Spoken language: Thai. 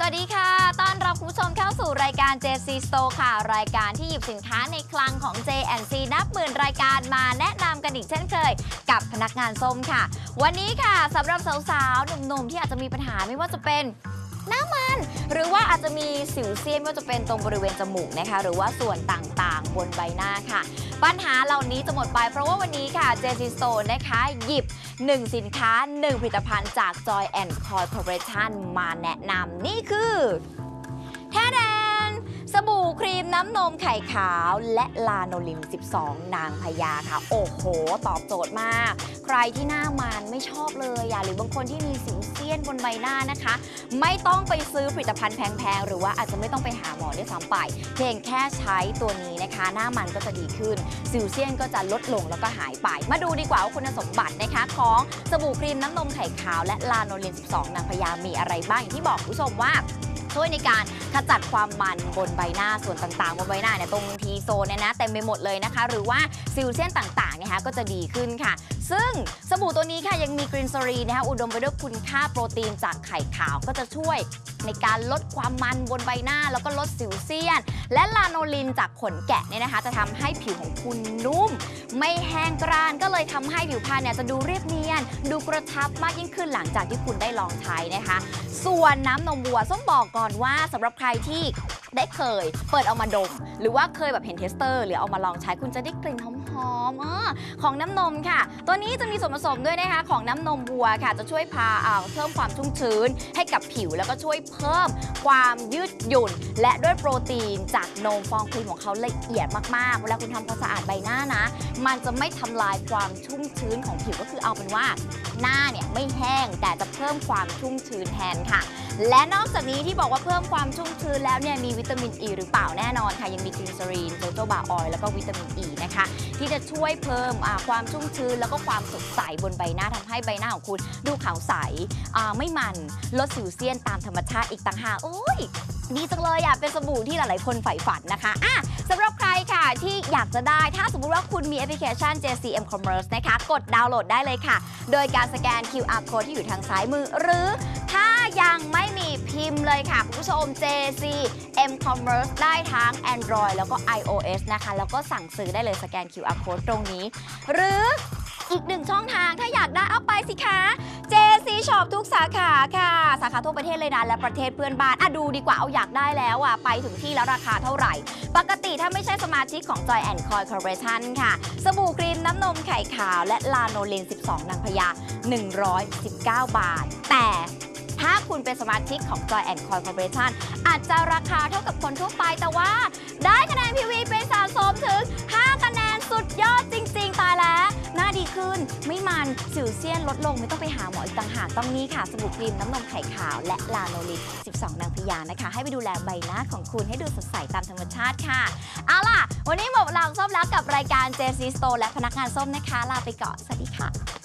วัสดีค่ะต้อนรับคุณผู้ชมเข้าสู่รายการ JC Store ค่ะรายการที่หยิบสินค้าในคลังของ J&C นับหมื่นรายการมาแนะนำกันอีกเช่นเคยกับพนักงานส้มค่ะวันนี้ค่ะสำหรับสาวๆหนุ่มๆที่อาจจะมีปัญหาไม่ว่าจะเป็นหน้ามันหรือว่าอาจจะมีสิวเซียนไม่ว่าจะเป็นตรงบริเวณจมูกนะคะหรือว่าส่วนต่างๆบนใบหน้าค่ะปัญหาเหล่านี้จะหมดไปเพราะว่าวันนี้ค่ะ JC Store นะคะหยิบ1สินค้า1ผลิตภัณฑ์จาก Joy & Coy Corporation มาแนะนำนี่คือแท้แดนสบู่ครีมน้ำนมไข่ขาวและลาโนลิน12นางพญาค่ะโอ้โหตอบโจทย์มากใครที่หน้ามันไม่ชอบเลยหรือบางคนที่มีสิวเซียนบนใบหน้านะคะไม่ต้องไปซื้อผลิตภัณฑ์แพงๆหรือว่าอาจจะไม่ต้องไปหาหมอด้วยซ้ำไปเพียงแค่ใช้ตัวนี้นะคะหน้ามันก็จะดีขึ้นสิวเซียนก็จะลดลงแล้วก็หายไปมาดูดีกว่าว่าคุณสมบัตินะคะของสบู่ครีมน้ำนมไข่ขาวและลาโนลิน12นางพญามีอะไรบ้างอย่างที่บอกคุณผู้ชมว่าช่วยในการขจัดความมันบนใบหน้าส่วนต่างๆบนใบหน้าเนี่ยตรงทีโซนเนี่ยนะเต็มไปหมดเลยนะคะหรือว่าสิวเซียนต่างๆนะคะก็จะดีขึ้นค่ะซึ่งสบู่ตัวนี้ค่ะยังมีกรีนซอรีนนะคะอุดมไปด้วยคุณค่าโปรตีนจากไข่ขาวก็จะช่วยในการลดความมันบนใบหน้าแล้วก็ลดสิวเซียนและลาโนลินจากขนแกะเนี่ยนะคะจะทำให้ผิวของคุณนุ่มไม่แห้งกร้านก็เลยทำให้ผิวพรรณเนี่ยจะดูเรียบเนียนดูกระชับมากยิ่งขึ้นหลังจากที่คุณได้ลองใช้นะคะส่วนน้ำนมวัวต้องบอกก่อนว่าสำหรับใครที่ได้เคยเปิดเอามาดมหรือว่าเคยแบบเห็นเทสเตอร์หรือเอามาลองใช้คุณจะได้กลิ่นหอมๆของน้ำนมค่ะตัวนี้จะมีส่วนผสมด้วยนะคะของน้ำนมวัวค่ะจะช่วยเพิ่มความชุ่มชื้นให้กับผิวแล้วก็ช่วยเพิ่มความยืดหยุ่นและด้วยโปรตีนจากนมฟองครีมของเขาละเอียดมากๆเวลาคุณทำความสะอาดใบหน้านะมันจะไม่ทำลายความชุ่มชื้นของผิวก็คือเอาเป็นว่าหน้าเนี่ยไม่แห้งแต่จะเพิ่มความชุ่มชื้นแทนค่ะและนอกจากนี้ที่บอกว่าเพิ่มความชุ่มชื้นแล้วเนี่ยมีวิตามินอ e ีหรือเปล่าแน่นอนค่ะยังมีกรีนซอรีนโจโจบาออยล์แล้วก็วิตามินอ e ีนะคะที่จะช่วยเพิ่มความชุ่มชื้นแล้วก็ความสดใสบนใบหน้าทำให้ใบหน้าของคุณดูขาวใสไม่มันลดสิวเซียนตามธรรมชาติอีกต่างหากโอ้ยดีจังเลยเป็นสบู่ที่หลายๆคนใฝ่ฝันนะคะสำหรับใครค่ะที่อยากจะได้ถ้าสมมุติว่าคุณมีแอปพลิเคชัน JCM Commerce นะคะกดดาวน์โหลดได้เลยค่ะโดยการสแกน QR Code ที่อยู่ทางซ้ายมือหรือถ้ายังไม่มีพิมพ์เลยค่ะคุณผู้ชม JCM Commerce ได้ทั้ง Android แล้วก็ iOS นะคะแล้วก็สั่งซื้อได้เลยสแกน QR Code ตรงนี้หรืออีกหนึ่งช่องทางถ้าอยากได้เอาไปสิคะ JC Shop ทุกสาขาค่ะสาขาทั่วประเทศเลยนะและประเทศเพื่อนบ้านดูดีกว่าเอาอยากได้แล้วไปถึงที่แล้วราคาเท่าไหร่ปกติถ้าไม่ใช่สมาชิกของ Joy & Coy Corporation ค่ะสบู่ครีมน้ำนมไข่ขาวและลาโนลิน12นางพญา119 บาทแต่ถ้าคุณเป็นสมาชิกของ Joy & Coy Corporation อาจจะราคาเท่ากับคนทั่วไปแต่ว่าได้คะแนน PV ไปสะสมถึง5คะแนนสุดยอดจริงๆตายแล้วหน้าดีขึ้นไม่มันสิวเซียนลดลงไม่ต้องไปหาหมออีกต่างหากต้องนี้ค่ะสบู่ครีมน้ำนมไข่ขาวและลาโนลิน12นางพญานะคะให้ไปดูแลใบหน้าของคุณให้ดูสดใสตามธรรมชาติค่ะเอาล่ะวันนี้หมดเวลาของส้มแล้วกับรายการ JC Store และพนักงานส้มนะคะลาไปก่อนสวัสดีค่ะ